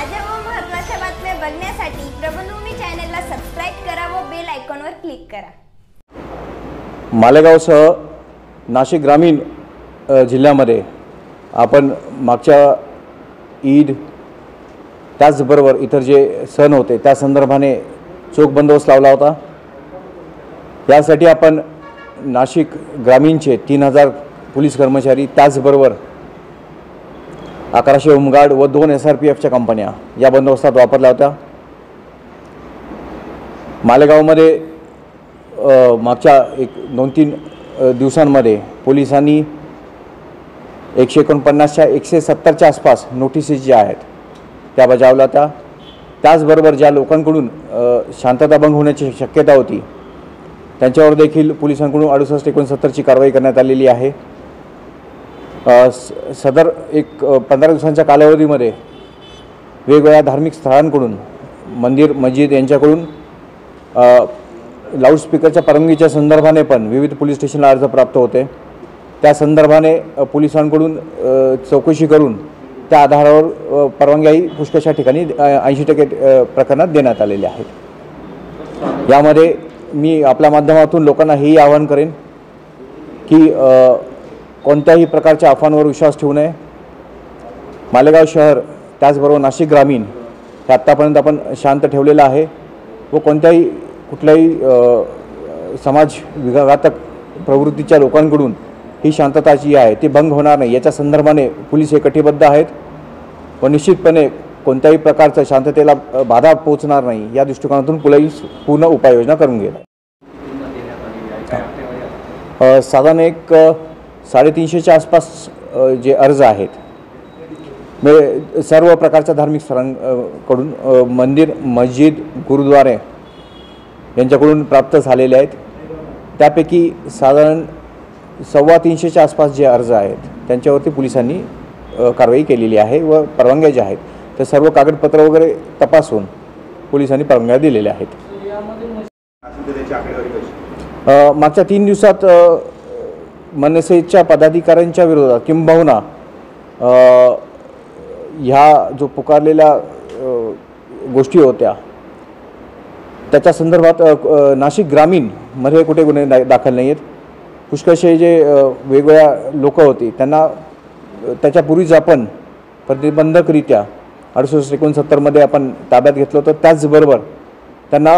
ताज्या व महत्त्वाच्या बातम्या बघण्यासाठी प्रबंधभूमी चॅनलला सबस्क्राइब करा व बेल आयकॉनवर क्लिक करा। मालेगावसह नाशिक ग्रामीण जिल्ह्यामध्ये आपण मागच्या ईद त्याचबरोबर इतर जे सण होते त्या संदर्भाने चोख बंदोबस्त लावला होता। यासाठी आपण नाशिक ग्रामीणचे 3000 पोलीस कर्मचारी त्याचबरोबर 1100 होमगार्ड व 2 SRPFच्या कंपन्या या बंदोबस्तात वापरल्या होत्या। मालेगावमध्ये मागच्या 2-3 दिवसांमध्ये पोलिसांनी 149च्या 170च्या आसपास नोटिसेस ज्या आहेत त्या बजावल्या होत्या। त्याचबरोबर ज्या लोकांकडून शांतता भंग होण्याची शक्यता होती त्यांच्यावर देखील पोलिसांकडून 68-69ची कारवाई करण्यात आलेली आहे। सदर 15 दिवसांच्या कालावधीमध्ये वेगवेगळ्या धार्मिक स्थळांकडून मंदिर मस्जिद यांच्याकडून लाऊडस्पीकरच्या परवानगीच्या संदर्भाने पण विविध पोलीस स्टेशनला अर्ज प्राप्त होते। त्या संदर्भाने पोलिसांकडून चौकशी करून त्या आधारावर परवानगीही पुष्कळशा ठिकाणी 80% प्रकरणात देण्यात आलेल्या आहेत। यामध्ये मी आपल्या माध्यमातून लोकांना हेही आवाहन करेन की कोणत्याही प्रकारच्या अफवांवर विश्वास ठेवू नये। मालेगाव शहर त्याचबरोबर नाशिक ग्रामीण हे आत्तापर्यंत आपण शांत ठेवलेलं आहे व कुठल्याही समाज विघातक प्रवृत्तीच्या लोकांकडून ही शांतता जी आहे ती भंग होणार नाही याच्या संदर्भाने पोलीस हे कटिबद्ध आहेत व निश्चितपणे कोणत्याही प्रकारच्या शांततेला बाधा पोहोचणार नाही या दृष्टिकोनातून पोलीस पूर्ण उपाययोजना करून घेत आहेत। साधारण 350च्या आसपास जे अर्ज आहेत म्हणजे सर्व प्रकारच्या धार्मिक स्थळांकडून मंदिर मस्जिद गुरुद्वारे यांच्याकडून प्राप्त झालेले आहेत। त्यापैकी साधारण 325च्या आसपास जे अर्ज आहेत त्यांच्यावरती पोलिसांनी कारवाई केलेली आहे व परवानग्या ज्या आहेत ते सर्व कागदपत्र वगैरे तपासून पोलिसांनी परवानग्या दिलेल्या आहेत। मागच्या 3 दिवसात मनसेच्या पदाधिकाऱ्यांच्या विरोधात किंबहुना ह्या जो पुकारलेल्या गोष्टी होत्या त्याच्या संदर्भात नाशिक ग्रामीणमध्ये कुठे गुन्हे दाखल नाही आहेत। पुष्कळसे जे वेगवेगळ्या लोक होती त्यांना त्याच्यापूर्वीच आपण प्रतिबंधकरित्या 68-69मध्ये आपण ताब्यात घेतलं होतं। त्याचबरोबर त्यांना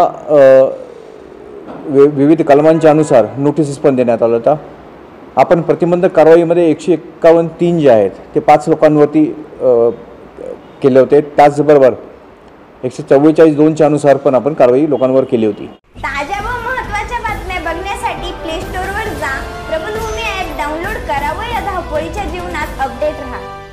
विविध कलमांच्या अनुसार नोटिसेस पण देण्यात आलं होतं। आपण प्रतिबंधक कारवाईमध्ये 151-3 जे आहेत ते 5 लोकांवरती केले होते। त्याचबरोबर 144-2च्या अनुसार पण आपण कारवाई लोकांवर केली होती। ताज्या व महत्त्वाच्या बातम्या बघण्यासाठी प्ले स्टोअरवर जा, प्रबंधभूमी ॲप डाउनलोड करा व या धावपळीच्या जीवनात अपडेट रहा।